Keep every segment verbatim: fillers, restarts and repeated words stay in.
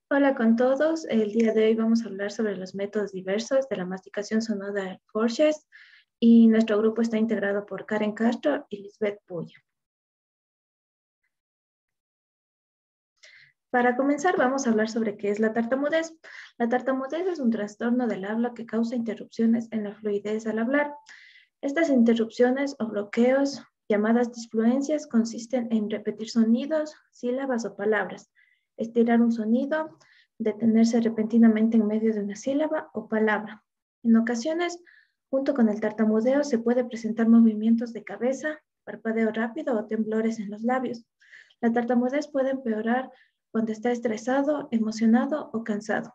Hola con todos. El día de hoy vamos a hablar sobre los métodos diversos de la masticación sonora de Forges y nuestro grupo está integrado por Karen Castro y Lisbeth Puya. Para comenzar vamos a hablar sobre qué es la tartamudez. La tartamudez es un trastorno del habla que causa interrupciones en la fluidez al hablar. Estas interrupciones o bloqueos, llamadas disfluencias, consisten en repetir sonidos, sílabas o palabras, estirar un sonido, detenerse repentinamente en medio de una sílaba o palabra. En ocasiones, junto con el tartamudeo, se puede presentar movimientos de cabeza, parpadeo rápido o temblores en los labios. La tartamudez puede empeorar cuando está estresado, emocionado o cansado.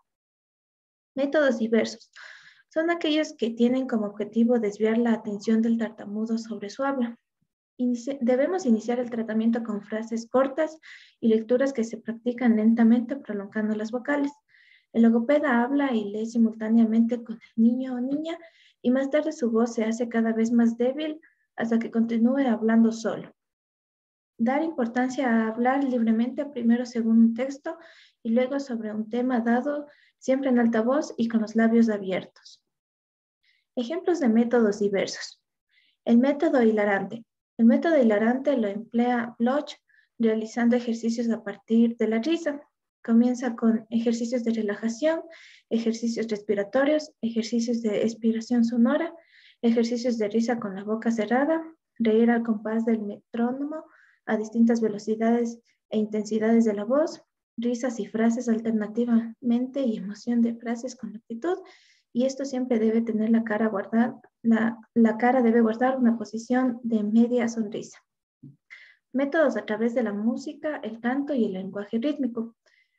Métodos diversos. Son aquellos que tienen como objetivo desviar la atención del tartamudo sobre su habla. Inici- debemos iniciar el tratamiento con frases cortas y lecturas que se practican lentamente prolongando las vocales. El logopeda habla y lee simultáneamente con el niño o niña y más tarde su voz se hace cada vez más débil hasta que continúe hablando solo. Dar importancia a hablar libremente primero según un texto y luego sobre un tema dado, siempre en alta voz y con los labios abiertos. Ejemplos de métodos diversos. El método hilarante. El método hilarante lo emplea Bloch realizando ejercicios a partir de la risa. Comienza con ejercicios de relajación, ejercicios respiratorios, ejercicios de expiración sonora, ejercicios de risa con la boca cerrada, reír al compás del metrónomo a distintas velocidades e intensidades de la voz, risas y frases alternativamente y emoción de frases con actitud, y esto siempre debe tener la cara guardada, la, la cara debe guardar una posición de media sonrisa. Métodos a través de la música, el canto y el lenguaje rítmico.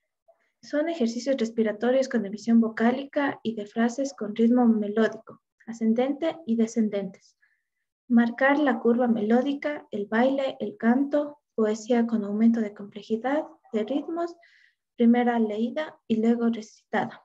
Son ejercicios respiratorios con emisión vocálica y de frases con ritmo melódico, ascendente y descendentes. Marcar la curva melódica, el baile, el canto, poesía con aumento de complejidad, de ritmos, primera leída y luego recitada.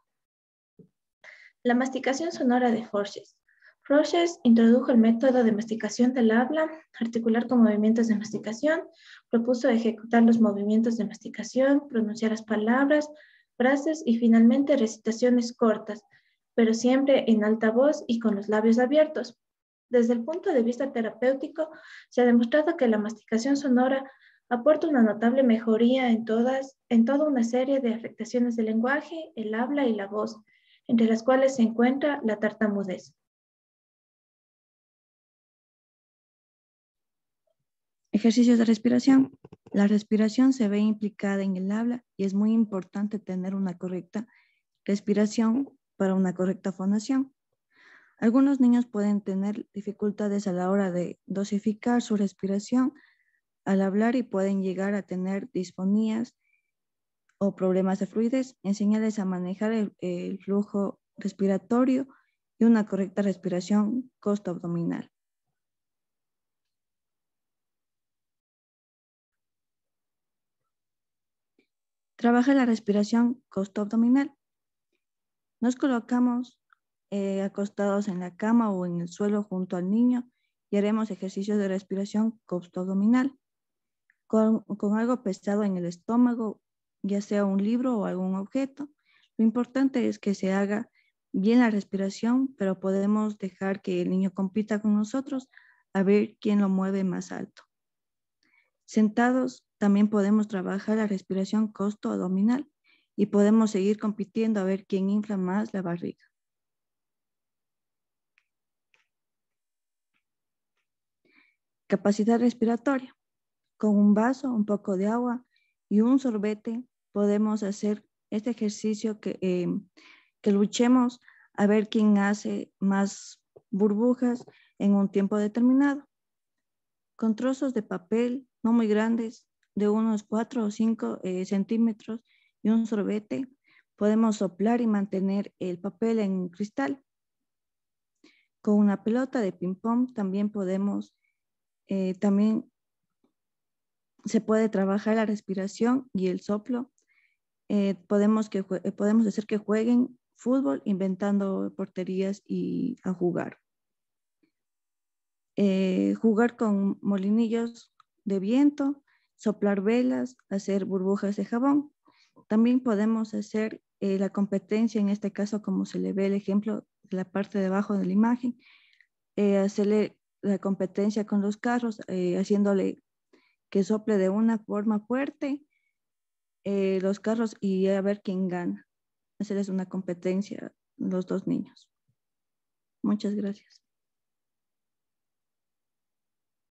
La masticación sonora de Forges. Forges introdujo el método de masticación del habla, articular con movimientos de masticación, propuso ejecutar los movimientos de masticación, pronunciar las palabras, frases y finalmente recitaciones cortas, pero siempre en alta voz y con los labios abiertos. Desde el punto de vista terapéutico, se ha demostrado que la masticación sonora aporta una notable mejoría en, todas, en toda una serie de afectaciones del lenguaje, el habla y la voz, entre las cuales se encuentra la tartamudez. Ejercicios de respiración. La respiración se ve implicada en el habla y es muy importante tener una correcta respiración para una correcta fonación. Algunos niños pueden tener dificultades a la hora de dosificar su respiración al hablar y pueden llegar a tener disfonías o problemas de fluidez. Enseñarles a manejar el, el flujo respiratorio y una correcta respiración costo-abdominal. Trabaja la respiración costo-abdominal. Nos colocamos eh, acostados en la cama o en el suelo junto al niño y haremos ejercicios de respiración costo-abdominal con, con algo pesado en el estómago, ya sea un libro o algún objeto. Lo importante es que se haga bien la respiración, pero podemos dejar que el niño compita con nosotros a ver quién lo mueve más alto. Sentados también podemos trabajar la respiración costo-abdominal y podemos seguir compitiendo a ver quién infla más la barriga. Capacidad respiratoria. Con un vaso, un poco de agua y un sorbete podemos hacer este ejercicio que, eh, que luchemos a ver quién hace más burbujas en un tiempo determinado. Con trozos de papel no muy grandes, de unos cuatro o cinco eh, centímetros y un sorbete, podemos soplar y mantener el papel en cristal. Con una pelota de ping-pong también podemos, eh, también se puede trabajar la respiración y el soplo. Eh, podemos, que, eh, podemos hacer que jueguen fútbol inventando porterías y a jugar. Eh, jugar con molinillos de viento, soplar velas, hacer burbujas de jabón. también podemos hacer eh, la competencia, en este caso, como se le ve el ejemplo de la parte de abajo de la imagen, eh, hacerle la competencia con los carros, eh, haciéndole que sople de una forma fuerte eh, los carros y a ver quién gana. Hacerles una competencia los dos niños. Muchas gracias.